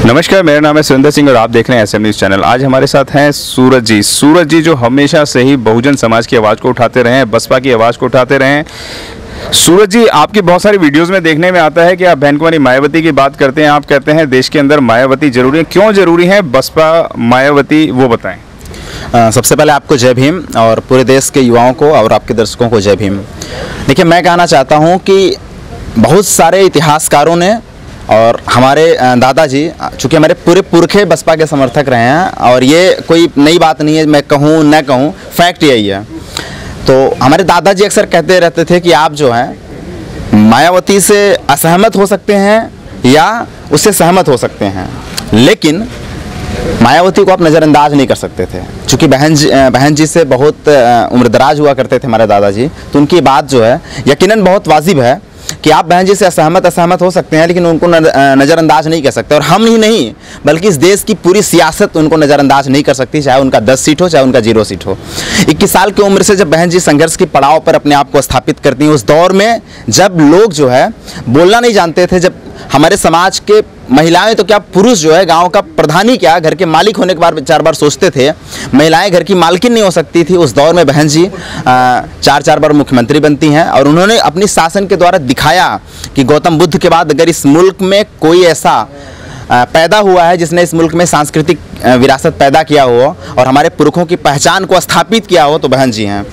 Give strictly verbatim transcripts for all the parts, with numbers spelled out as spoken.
नमस्कार, मेरा नाम है सुरेंद्र सिंह और आप देख रहे हैं एस एम न्यूज़ चैनल। आज हमारे साथ हैं सूरज जी। सूरज जी जो हमेशा से ही बहुजन समाज की आवाज़ को उठाते रहे हैं, बसपा की आवाज़ को उठाते रहे हैं। सूरज जी, आपकी बहुत सारी वीडियोस में देखने में आता है कि आप बहन कुमारी मायावती की बात करते हैं। आप कहते हैं देश के अंदर मायावती जरूरी है। क्यों जरूरी है बसपा मायावती, वो बताएं। आ, सबसे पहले आपको जय भीम और पूरे देश के युवाओं को और आपके दर्शकों को जय भीम। देखिए, मैं कहना चाहता हूं कि बहुत सारे इतिहासकारों ने और हमारे दादाजी, चूँकि हमारे पूरे पुरखे बसपा के समर्थक रहे हैं और ये कोई नई बात नहीं है, मैं कहूँ न कहूँ, फैक्ट यही है। तो हमारे दादाजी अक्सर कहते रहते थे कि आप जो हैं मायावती से असहमत हो सकते हैं या उससे सहमत हो सकते हैं, लेकिन मायावती को आप नज़रअंदाज नहीं कर सकते थे। चूँकि बहन जी बहन जी से बहुत उम्रदराज हुआ करते थे हमारे दादाजी, तो उनकी बात जो है यकीनन बहुत वाजिब है कि आप बहन जी से असहमत असहमत हो सकते हैं, लेकिन उनको नज़रअंदाज नहीं कर सकते। और हम ही नहीं बल्कि इस देश की पूरी सियासत उनको नज़रअंदाज नहीं कर सकती, चाहे उनका दस सीट हो चाहे उनका जीरो सीट हो। इक्कीस साल की उम्र से जब बहन जी संघर्ष की पड़ाव पर अपने आप को स्थापित करती हैं, उस दौर में जब लोग जो है बोलना नहीं जानते थे, जब हमारे समाज के महिलाएं तो क्या पुरुष जो है गांव का प्रधान ही क्या घर के मालिक होने के बाद चार बार सोचते थे, महिलाएं घर की मालकिन नहीं हो सकती थी। उस दौर में बहन जी चार चार बार मुख्यमंत्री बनती हैं और उन्होंने अपनी शासन के द्वारा दिखाया कि गौतम बुद्ध के बाद अगर इस मुल्क में कोई ऐसा पैदा हुआ है जिसने इस मुल्क में सांस्कृतिक विरासत पैदा किया हो और हमारे पुरखों की पहचान को स्थापित किया हो, तो बहन जी हैं।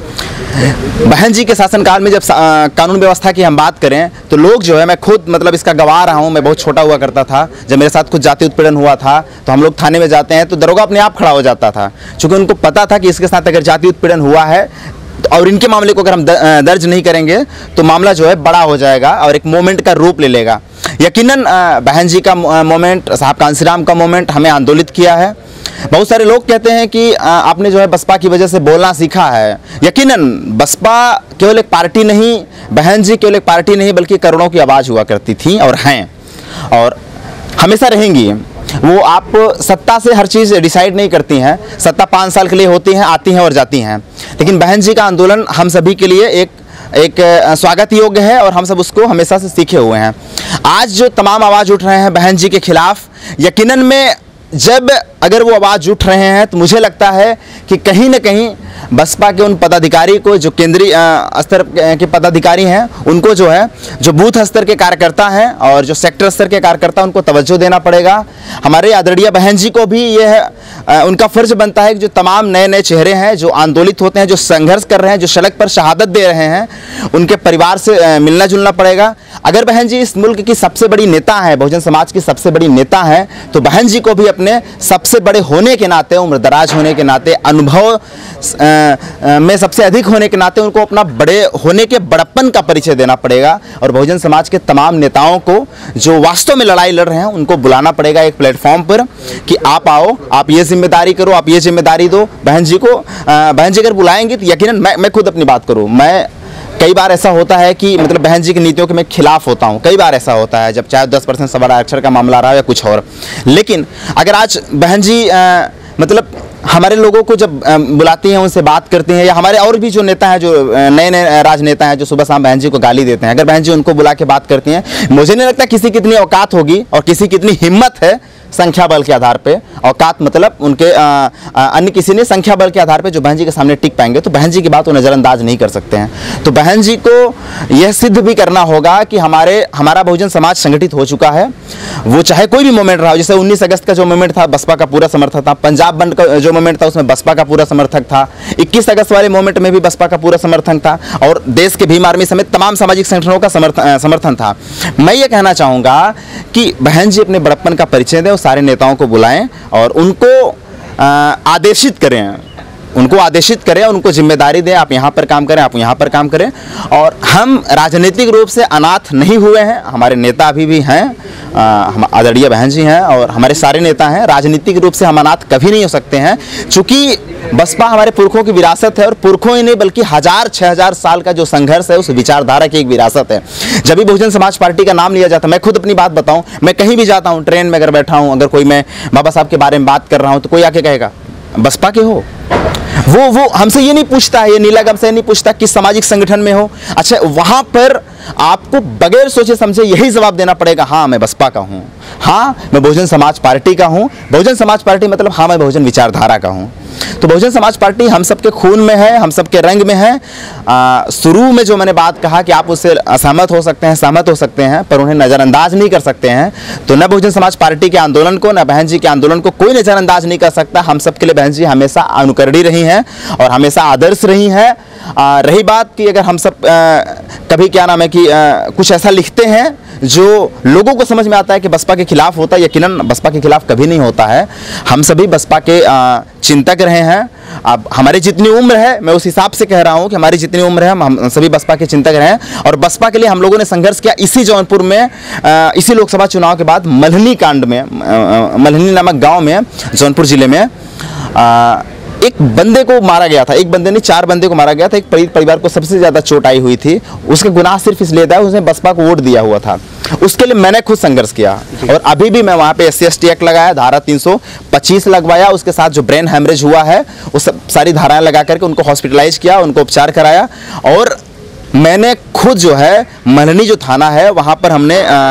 बहन जी के शासनकाल में जब कानून व्यवस्था की हम बात करें तो लोग जो है, मैं खुद मतलब इसका गवाह रहा हूँ, मैं बहुत छोटा हुआ करता था, जब मेरे साथ कुछ जाति उत्पीड़न हुआ था तो हम लोग थाने में जाते हैं तो दरोगा अपने आप खड़ा हो जाता था, क्योंकि उनको पता था कि इसके साथ अगर जाति उत्पीड़न हुआ है और इनके मामले को अगर हम दर्ज नहीं करेंगे तो मामला जो है बड़ा हो जाएगा और एक मोमेंट का रूप ले लेगा। यकीनन बहन जी का मोमेंट, साहब कांसीराम का मोमेंट हमें आंदोलित किया है। बहुत सारे लोग कहते हैं कि आपने जो है बसपा की वजह से बोलना सीखा है। यकीनन बसपा केवल एक पार्टी नहीं, बहन जी केवल एक पार्टी नहीं, बल्कि करोड़ों की आवाज़ हुआ करती थी और हैं और हमेशा रहेंगी। वो आप सत्ता से हर चीज़ डिसाइड नहीं करती हैं, सत्ता पाँच साल के लिए होती हैं, आती हैं और जाती हैं, लेकिन बहन जी का आंदोलन हम सभी के लिए एक एक स्वागत योग्य है और हम सब उसको हमेशा से सीखे हुए हैं। आज जो तमाम आवाज़ उठ रहे हैं बहन जी के खिलाफ, यकीनन में जब अगर वो आवाज़ उठ रहे हैं तो मुझे लगता है कि कहीं ना कहीं बसपा के उन पदाधिकारी को, जो केंद्रीय स्तर के पदाधिकारी हैं, उनको जो है, जो बूथ स्तर के कार्यकर्ता हैं और जो सेक्टर स्तर के कार्यकर्ता, उनको तवज्जो देना पड़ेगा। हमारे आदरणीय बहन जी को भी ये है, उनका फ़र्ज बनता है कि जो तमाम नए नए चेहरे हैं, जो आंदोलित होते हैं, जो संघर्ष कर रहे हैं, जो सड़क पर शहादत दे रहे हैं, उनके परिवार से मिलना जुलना पड़ेगा। अगर बहन जी इस मुल्क की सबसे बड़ी नेता है, बहुजन समाज की सबसे बड़ी नेता है, तो बहन जी को भी अपने सबसे बड़े होने के नाते, उम्रदराज होने के नाते, अनुभव में सबसे अधिक होने के नाते उनको अपना बड़े होने के बड़प्पन का परिचय देना पड़ेगा और बहुजन समाज के तमाम नेताओं को जो वास्तव में लड़ाई लड़ रहे हैं उनको बुलाना पड़ेगा एक प्लेटफॉर्म पर कि आप आओ, आप ये जिम्मेदारी करो, आप ये जिम्मेदारी दो बहन जी को। बहन जी अगर बुलाएंगे तो यकीनन, मैं मैं खुद अपनी बात करूँ, मैं कई बार ऐसा होता है कि मतलब बहन जी की नीतियों के मैं खिलाफ होता हूं। कई बार ऐसा होता है जब चाहे दस परसेंट सवाल आरक्षण का मामला रहा या कुछ और, लेकिन अगर आज बहन जी आ, मतलब हमारे लोगों को जब बुलाती हैं, उनसे बात करती हैं, या हमारे और भी जो नेता हैं, जो नए नए राजनेता हैं, जो सुबह शाम बहन जी को गाली देते हैं, अगर बहन जी उनको बुला के बात करती हैं, मुझे नहीं लगता किसी की इतनी औकात होगी और किसी की इतनी हिम्मत है संख्या बल के आधार पे। औकात मतलब उनके आ, आ, अन्य किसी ने संख्या बल के आधार पे जो बहन जी के सामने टिक पाएंगे, तो बहन जी की बात वो नज़रअंदाज नहीं कर सकते हैं। तो बहन जी को यह सिद्ध भी करना होगा कि हमारे हमारा बहुजन समाज संगठित हो चुका है। वो चाहे कोई भी मोमेंट रहा हो, जैसे उन्नीस अगस्त का जो मोमेंट था, बसपा का पूरा समर्थक था। पंजाब बंद का जो मोमेंट था, उसमें बसपा का पूरा समर्थक था। इक्कीस अगस्त वाले मोमेंट में भी बसपा का पूरा समर्थन था और देश के भीम आर्मी समेत तमाम सामाजिक संगठनों का समर्थन समर्थन था। मैं ये कहना चाहूँगा कि बहन जी अपने बड़प्पन का परिचय दें, सारे नेताओं को बुलाएं और उनको आदेशित करें, उनको आदेशित करें, उनको जिम्मेदारी दें, आप यहाँ पर काम करें, आप यहाँ पर काम करें। और हम राजनीतिक रूप से अनाथ नहीं हुए हैं, हमारे नेता अभी भी हैं, हम आदरणीय बहन जी हैं और हमारे सारे नेता हैं। राजनीतिक रूप से हम अनाथ कभी नहीं हो सकते हैं, चूँकि बसपा हमारे पुरखों की विरासत है और पुरखों ही नहीं बल्कि हजार छः हजार साल का जो संघर्ष है, उस विचारधारा की एक विरासत है। जब भी बहुजन समाज पार्टी का नाम लिया जाता है, मैं खुद अपनी बात बताऊँ, मैं कहीं भी जाता हूँ, ट्रेन में अगर बैठा हूँ, अगर कोई मैं बाबा साहब के बारे में बात कर रहा हूँ तो कोई आके कहेगा बसपा के हो, वो वो हमसे ये नहीं पूछता है, ये नीलाग हमसे ये नहीं पूछता किस सामाजिक संगठन में हो। अच्छा, वहां पर आपको बगैर सोचे समझे यही जवाब देना पड़ेगा, हाँ मैं बसपा का हूं, हाँ मैं बहुजन समाज पार्टी का हूं। बहुजन समाज पार्टी मतलब हाँ मैं बहुजन विचारधारा का हूं। तो बहुजन समाज पार्टी हम सबके खून में है, हम सबके रंग में है। शुरू में जो मैंने बात कहा कि आप उससे असहमत हो सकते हैं, सहमत हो सकते हैं, पर उन्हें नज़रअंदाज नहीं कर सकते हैं। तो न बहुजन समाज पार्टी के आंदोलन को, न बहन जी के आंदोलन को कोई नज़रअंदाज नहीं कर सकता। हम सबके लिए बहन जी हमेशा अनुकरणीय रही हैं और हमेशा आदर्श रही हैं। रही बात कि अगर हम सब आ, कभी क्या नाम है कि आ, कुछ ऐसा लिखते हैं जो लोगों को समझ में आता है कि बसपा के खिलाफ होता है, यकीनन बसपा के खिलाफ कभी नहीं होता है। हम सभी बसपा के आ, चिंतक रहे हैं। अब हमारी जितनी उम्र है, मैं उस हिसाब से कह रहा हूं कि हमारी जितनी उम्र है हम सभी बसपा के चिंतक रहे हैं। और बसपा के लिए हम लोगों ने संघर्ष किया इसी जौनपुर में, आ, इसी लोकसभा चुनाव के बाद मल्हनी कांड में, मल्हनी नामक गाँव में, जौनपुर जिले में आ, एक बंदे को मारा गया था। एक बंदे ने चार बंदे को मारा गया था। एक परिवार को सबसे ज़्यादा चोट आई हुई थी। उसका गुनाह सिर्फ इसलिए था उसने बसपा को वोट दिया हुआ था। उसके लिए मैंने खुद संघर्ष किया और अभी भी मैं वहाँ पे S C S T act लगाया, धारा तीन सौ पच्चीस लगवाया। उसके साथ जो ब्रेन हैमरेज हुआ है उस सारी धाराएं लगा करके उनको हॉस्पिटलाइज किया, उनको उपचार कराया। और मैंने खुद जो है मल्हनी जो थाना है वहाँ पर हमने आ,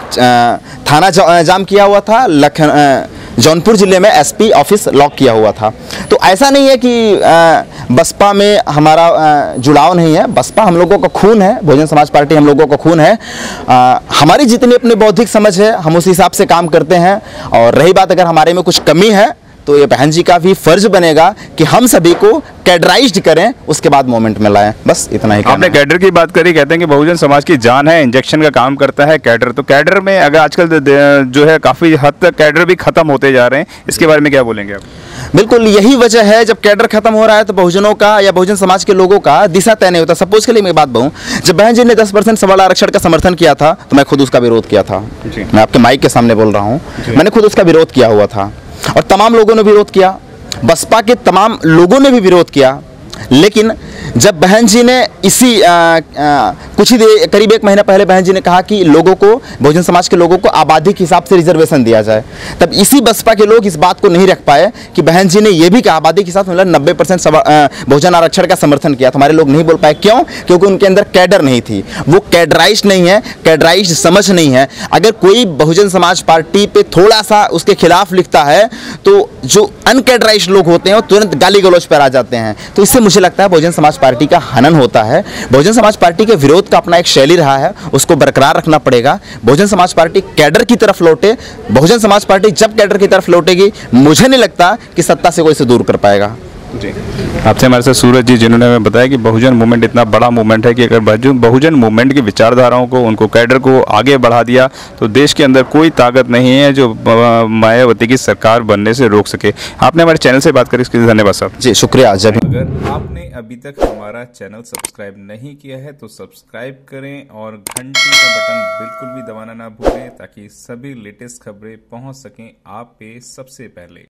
आ, थाना जाम किया हुआ था। लखन जौनपुर जिले में एस पी ऑफिस लॉक किया हुआ था। तो ऐसा नहीं है कि आ, बसपा में हमारा आ, जुड़ाव नहीं है। बसपा हम लोगों का खून है, बहुजन समाज पार्टी हम लोगों का खून है। आ, हमारी जितनी अपनी बौद्धिक समझ है हम उस हिसाब से काम करते हैं। और रही बात अगर हमारे में कुछ कमी है तो ये बहन जी का भी फर्ज बनेगा कि हम सभी को कैडराइज्ड करें, उसके बाद मोमेंट में लाएं। बस इतना ही। आपने कैडर की बात करी, कहते हैं कि बहुजन समाज की जान है, इंजेक्शन का काम करता है कैडर। तो कैडर में अगर आजकल जो है काफ़ी हद तक कैडर भी खत्म होते जा रहे हैं, इसके बारे में क्या बोलेंगे आप? बिल्कुल यही वजह है, जब कैडर खत्म हो रहा है तो बहुजनों का या बहुजन समाज के लोगों का दिशा तय नहीं होता। सपोज के लिए मैं बात कहूँ, जब बहन जी ने दस परसेंट सवाल आरक्षण का समर्थन किया था तो मैं खुद उसका विरोध किया था। मैं आपके माइक के सामने बोल रहा हूँ, मैंने खुद उसका विरोध किया हुआ था और तमाम लोगों ने विरोध किया। बसपा के तमाम लोगों ने भी विरोध किया। लेकिन जब बहन जी ने इसी आ, आ, कुछ ही देर करीब एक महीना पहले बहन जी ने कहा कि लोगों को, बहुजन समाज के लोगों को आबादी के हिसाब से रिजर्वेशन दिया जाए, तब इसी बसपा के लोग इस बात को नहीं रख पाए कि बहन जी ने यह भी कहा आबादी के साथ मतलब नब्बे परसेंट बहुजन आरक्षण का समर्थन किया। तो हमारे लोग नहीं बोल पाए। क्यों? क्योंकि उनके अंदर कैडर नहीं थी, वो कैडराइज नहीं है, कैडराइज समझ नहीं है। अगर कोई बहुजन समाज पार्टी पे थोड़ा सा उसके खिलाफ लिखता है तो जो अनकैडराइज लोग होते हैं वो तुरंत गाली गलौज पर आ जाते हैं। तो इससे मुझे लगता है बहुजन समाज पार्टी का हनन होता है। बहुजन समाज पार्टी के विरोध का अपना एक शैली रहा है, उसको बरकरार रखना पड़ेगा। बहुजन समाज पार्टी कैडर की तरफ लौटे। बहुजन समाज पार्टी जब कैडर की तरफ लौटेगी, मुझे नहीं लगता कि सत्ता से कोई इसे दूर कर पाएगा। जी, आपसे हमारे साथ सूरज जी, जिन्होंने हमें बताया कि बहुजन मूवमेंट इतना बड़ा मूवमेंट है कि अगर बहुजन मूवमेंट की विचारधाराओं को, उनको कैडर को आगे बढ़ा दिया तो देश के अंदर कोई ताकत नहीं है जो मायावती की सरकार बनने से रोक सके। आपने हमारे चैनल से बात करी, इसके लिए धन्यवाद साहब। जी शुक्रिया। जब अगर आपने अभी तक हमारा चैनल सब्सक्राइब नहीं किया है तो सब्सक्राइब करें और घंटी का बटन बिल्कुल भी दबाना ना भूलें ताकि सभी लेटेस्ट खबरें पहुँच सकें आप पे सबसे पहले।